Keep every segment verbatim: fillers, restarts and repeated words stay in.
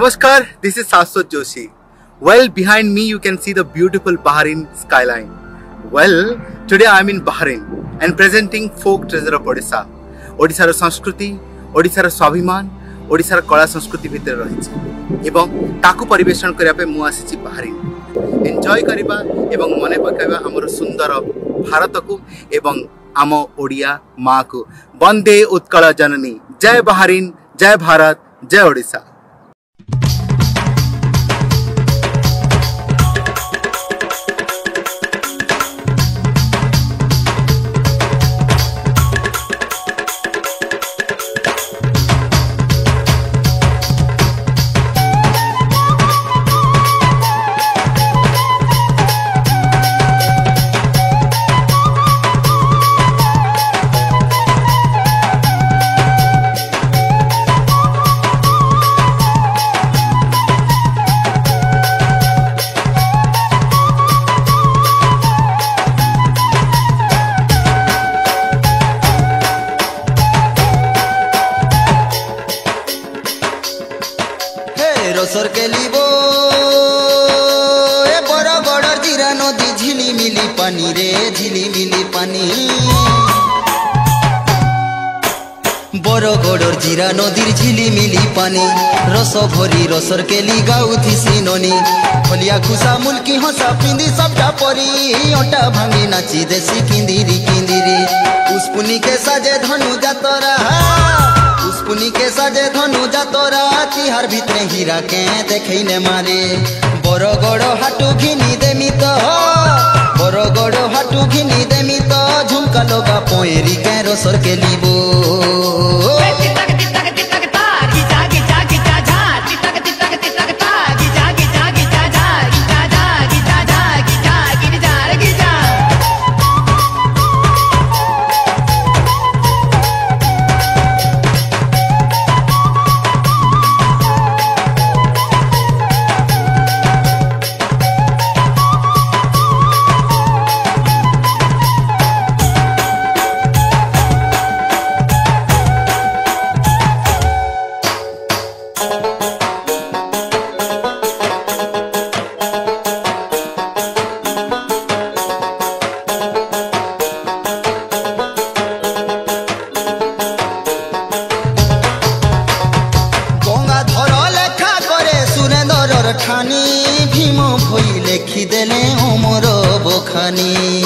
Namaskar, this is Saswat Joshi. Well, behind me you can see the beautiful Bahrain skyline. Well, today I am in Bahrain and presenting folk treasure of Odisha. Odisha ro Sanskriti, Odisha ro Swabhiman, Odisha ro Kala Sanskriti bhitere rahichi. Ebong taku परिवेशन करिया पे मु आसीची Bahrain. Enjoy करिबा एवं मने पकाइबा हमर सुंदर भारत को एवं आम ओडिया माँ को वंदे उत्कल जननी। जय Bahrain, जय भारत, जय ओडिशा। रसर के लिबो ए बड़ा बड़ा जीरा नदी झिली मिली पानी रे झिली मिली पानी बरगड़र जीरा नदीर झिली मिली पानी रस भरी रसर के ली गाउथी सिनोनी फलिया खुशा मुल्की हंसा पिंदी सबटा परी ओटा भांगी नाची देसी किंदिरी किंदिरी उसपुनी के साजे धनु जातरा पुनी के साजे धनु जातरा तिहार भितरे हीरा के देखे ने मारे बरगड़ हाटू घिनी देमी तो बरगड़ हाटू घिनी देमी तो झुमका लोगा पोएरी के रसर के लिबो ठानी भीम भई लेखी देले ओमर बखानी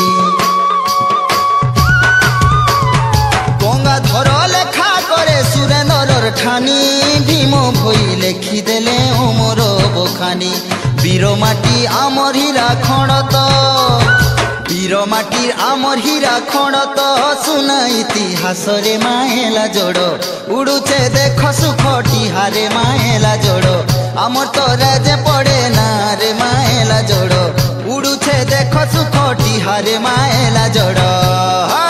गंगाधर लेखा करे सुरेंद्रर ठानी भीम भई लेखी देले ओमर बखानी वीर माटी आमर हीरा खणत वीर माटी आमर हीरा खणत सुना इतिहास रे माएला जोड़ उड़ुचे देख सुखटी हारे माएला जोड़ आमर तो राजे पड़े ना रे माएला जोड़ उड़ुचे देख सुखटी हारे माएला जोड़।